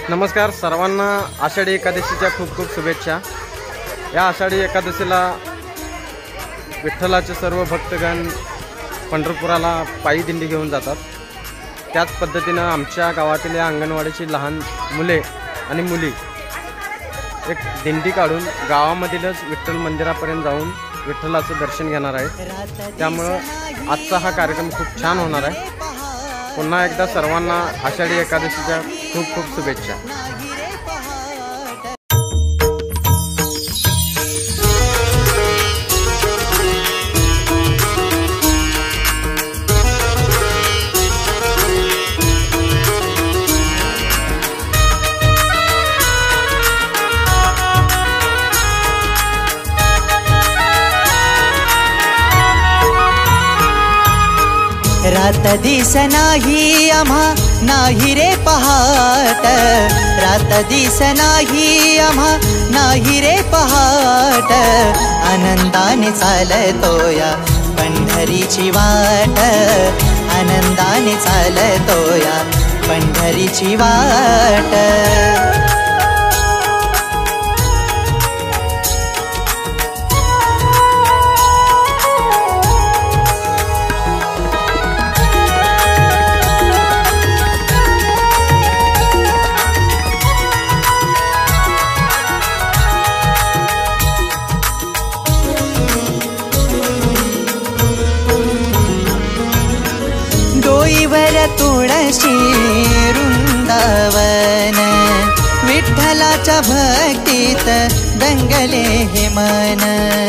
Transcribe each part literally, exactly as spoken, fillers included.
नमस्कार सर्वांना आषाढी एकादशीच्या खूप खूप शुभेच्छा। या आषाढी एकादशीला विठ्ठलाचे सर्व भक्तगण पंढरपुराला पायी दिंडी घेऊन जातात। त्याच पद्धतीने आमच्या गावातील या अंगणवाडीची लहान मुले आणि मुली एक दिंडी काढून गावामधीलच विठ्ठल मंदिरापर्यंत जाऊन विठ्ठलाचं दर्शन घेणार आहे। त्यामुळे आजचा हा कार्यक्रम खूप छान होणार आहे। पुन्हा एकदा सर्वांना आषाढी एकादशीच्या खूप खूप शुभेच्छा। रात दिस नाही आम्हा नाही रे पहाट, रात दिस नाही आम्हा नाही रे पहाट, आनंदाने चालतोया पंढरीची वाट, आनंदाने चालतोया पंढरीची वाट। डोईवर तुळशी वृंदावन, विठ्ठलाच्या भक्तीत दंगले हे मन।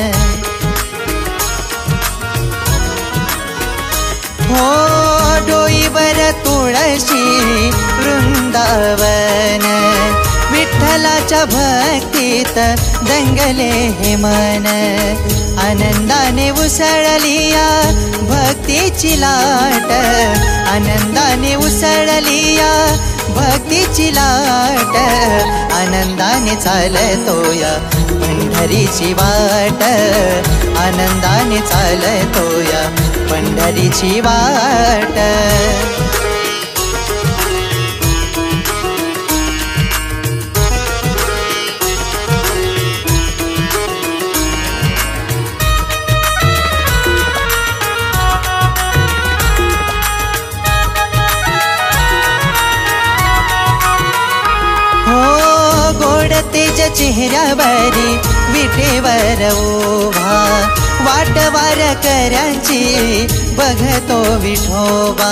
हो डोईवर तुळशी वृंदावन, विठ्ठलाच्या भक्तीत दंगले हे मन। आनंदाने उसळलिया भक्तीची लाट, आनंदाने उसळलिया भक्तीची लाट, आनंदाने चालतोया पंढरीची वाट, आनंदाने चालतोया पंढरीची वाट। तेज चेहऱ्यावरी विटेवर उभा, वाटवार करांची बघतो विठोबा।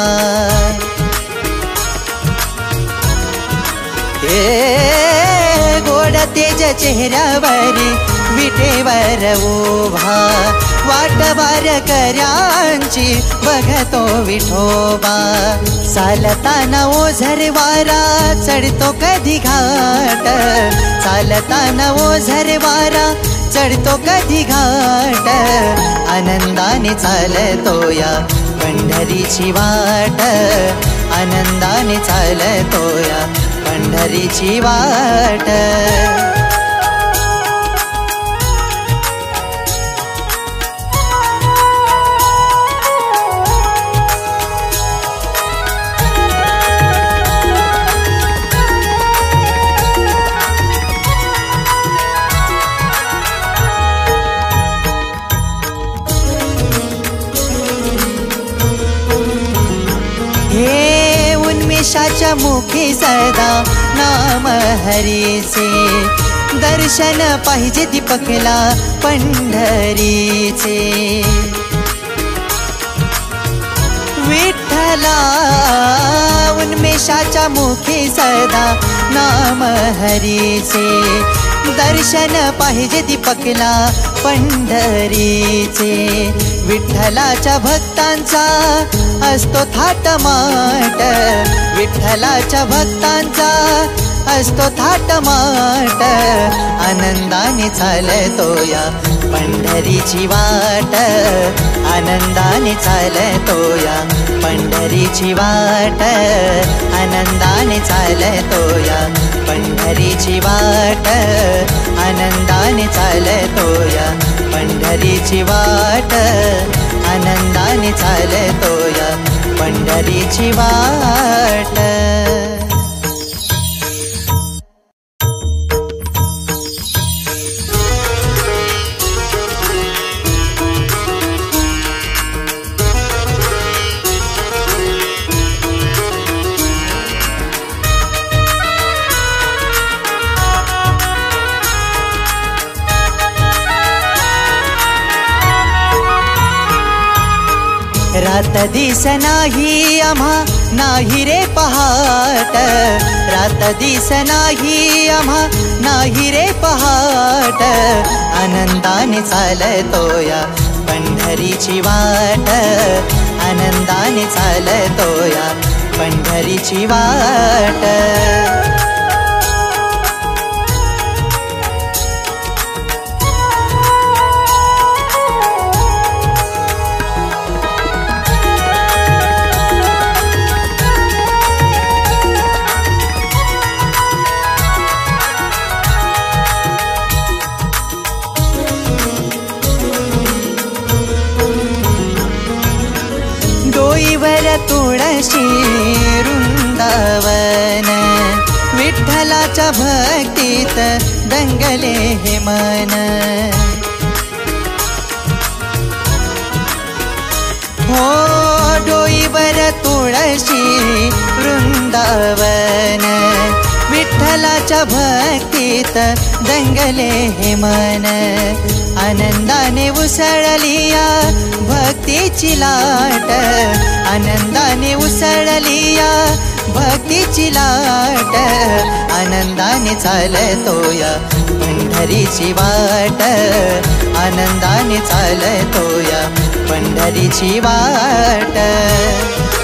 ए गोड तेज चेहऱ्यावरी विटेवर उभा, वाटवार करांची बघतो विठोबा। चालताना ओझर वारा चढतो कधी घाट, चालताना ओझर वारा चढतो कधी घाट, आनंदाने चालतोया पंढरीची वाट, आनंदाने चालतोया पंढरीची वाट। हे उन्मेषाच्या मुखी सदा नाम हरीचे, दर्शन पाहिजे दीपकला पंढरीचे। विठ्ठला उन्मेषाच्या मुखी सदा नाम हरीचे, दर्शन पाहिजे दीपकला पंढरीचे। विठ्ठलाच्या भक्तांचा असतो थाटमाट, विठ्ठलाच्या भक्तांचा असतो थाटमाट, आनंदाने चालतोया पंढरीची वाट, आनंदाने चालतोया पंढरीची वाट, आनंदाने चालतोया पंढरीची वाट, आनंदाने चालतोया पंढरीची वाट, आनंदाने चालतोया पंढरीची वाट। रात दिस नाही आम्हा नाही रे पहाट, रात दिस नाही आम्हा नाही रे पहाट, आनंदाने चालतोया पंढरीची वाट, आनंदाने चालतोया पंढरीची वाट. डोईवर तुळशी वृंदावन, विठ्ठलाच्या भक्तीत दंगले हे मन. हो डोईवर तुळशी वृंदावन, विठ्ठलाच्या भक्तीत दंगले हे मन. आनंदाने उसळलिया भक्तीची लाट, आनंदाने उसळलिया भक्तीची लाट, आनंदाने चालतोया पंढरीची वाट, आनंदाने चालतोया पंढरीची वाट.